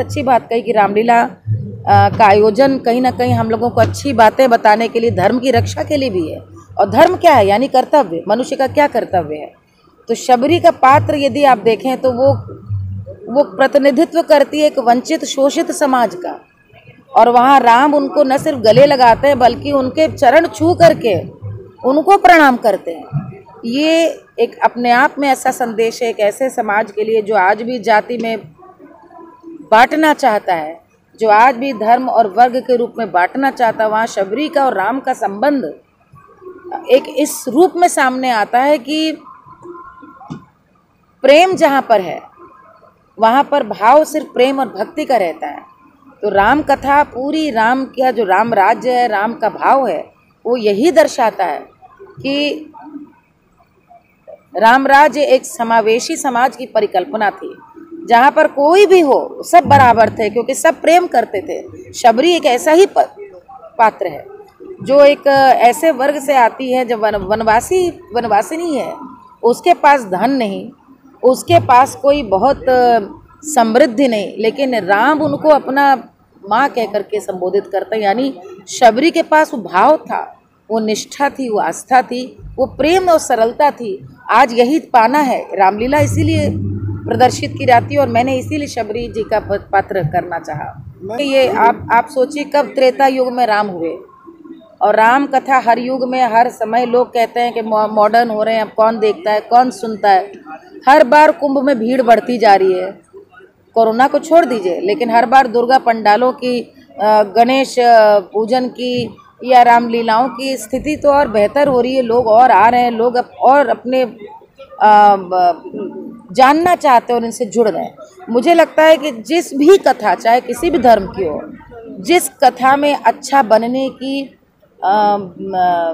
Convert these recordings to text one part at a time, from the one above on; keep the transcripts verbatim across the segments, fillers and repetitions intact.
अच्छी बात कही कि रामलीला का आयोजन कहीं ना कहीं हम लोगों को अच्छी बातें बताने के लिए, धर्म की रक्षा के लिए भी है। और धर्म क्या है? यानी कर्तव्य। मनुष्य का क्या कर्तव्य है? तो शबरी का पात्र यदि आप देखें तो वो वो प्रतिनिधित्व करती है एक वंचित शोषित समाज का। और वहाँ राम उनको न सिर्फ गले लगाते हैं बल्कि उनके चरण छू करके उनको प्रणाम करते हैं। ये एक अपने आप में ऐसा संदेश है एक ऐसे समाज के लिए जो आज भी जाति में बांटना चाहता है, जो आज भी धर्म और वर्ग के रूप में बांटना चाहता है। वहाँ शबरी का और राम का संबंध एक इस रूप में सामने आता है कि प्रेम जहाँ पर है वहाँ पर भाव सिर्फ प्रेम और भक्ति का रहता है। तो राम कथा पूरी, राम का जो राम राज्य है, राम का भाव है, वो यही दर्शाता है कि राम राज्य एक समावेशी समाज की परिकल्पना थी जहाँ पर कोई भी हो सब बराबर थे, क्योंकि सब प्रेम करते थे। शबरी एक ऐसा ही पात्र है जो एक ऐसे वर्ग से आती है जो वन वनवासी वनवासिनी है। उसके पास धन नहीं, उसके पास कोई बहुत समृद्धि नहीं, लेकिन राम उनको अपना माँ कह करके संबोधित करते हैं। यानी शबरी के पास वो भाव था, वो निष्ठा थी, वो आस्था थी, वो प्रेम और सरलता थी। आज यही पाना है। रामलीला इसीलिए प्रदर्शित की जाती है और मैंने इसीलिए शबरी जी का पात्र करना चाहा। ये आप आप सोचिए कब त्रेता युग में राम हुए, और राम कथा हर युग में हर समय लोग कहते हैं कि मॉडर्न हो रहे हैं, अब कौन देखता है, कौन सुनता है। हर बार कुंभ में भीड़ बढ़ती जा रही है, कोरोना को छोड़ दीजिए, लेकिन हर बार दुर्गा पंडालों की, गणेश पूजन की या रामलीलाओं की स्थिति तो और बेहतर हो रही है। लोग और आ रहे हैं, लोग अप, और अपने आ, जानना चाहते हैं और इनसे जुड़ रहे हैं। मुझे लगता है कि जिस भी कथा, चाहे किसी भी धर्म की हो, जिस कथा में अच्छा बनने की आ, आ,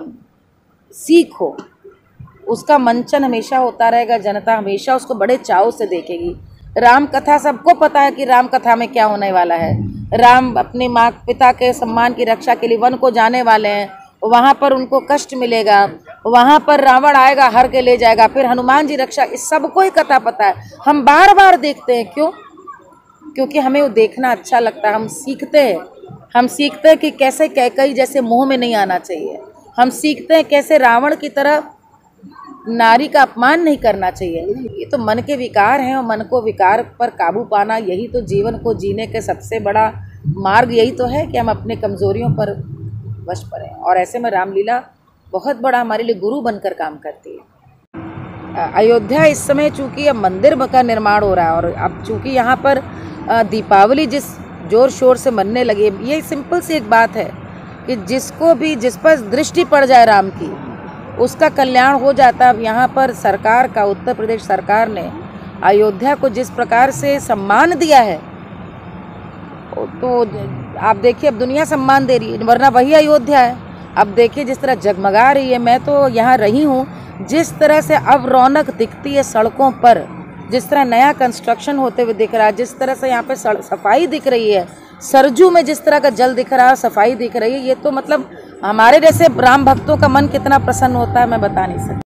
सीख हो, उसका मंचन हमेशा होता रहेगा। जनता हमेशा उसको बड़े चाव से देखेगी। राम कथा, सबको पता है कि राम कथा में क्या होने वाला है। राम अपने माँ पिता के सम्मान की रक्षा के लिए वन को जाने वाले हैं, वहाँ पर उनको कष्ट मिलेगा, वहाँ पर रावण आएगा हर के ले जाएगा, फिर हनुमान जी रक्षा, इस सबको ही कथा पता है। हम बार बार देखते हैं, क्यों? क्योंकि हमें वो देखना अच्छा लगता है। हम सीखते हैं हम सीखते हैं कि कैसे कैकई जैसे मुँह में नहीं आना चाहिए। हम सीखते हैं कैसे रावण की तरह नारी का अपमान नहीं करना चाहिए। ये तो मन के विकार हैं और मन को विकार पर काबू पाना, यही तो जीवन को जीने के सबसे बड़ा मार्ग यही तो है कि हम अपने कमजोरियों पर वश पड़ें। और ऐसे में रामलीला बहुत बड़ा हमारे लिए गुरु बनकर काम करती है। अयोध्या इस समय चूँकि अब मंदिर का निर्माण हो रहा है और अब चूँकि यहाँ पर दीपावली जिस जोर शोर से मनने लगी, ये सिंपल सी एक बात है कि जिसको भी, जिस पर दृष्टि पड़ जाए राम की, उसका कल्याण हो जाता। अब यहाँ पर सरकार का, उत्तर प्रदेश सरकार ने अयोध्या को जिस प्रकार से सम्मान दिया है, तो आप देखिए अब दुनिया सम्मान दे रही है, वरना वही अयोध्या है। अब देखिए जिस तरह जगमगा रही है। मैं तो यहाँ रही हूँ, जिस तरह से अब रौनक दिखती है सड़कों पर, जिस तरह नया कंस्ट्रक्शन होते हुए दिख रहा है, जिस तरह से यहाँ पे सफाई दिख रही है, सरजू में जिस तरह का जल दिख रहा है, सफाई दिख रही है, ये तो मतलब हमारे जैसे राम भक्तों का मन कितना प्रसन्न होता है मैं बता नहीं सकती।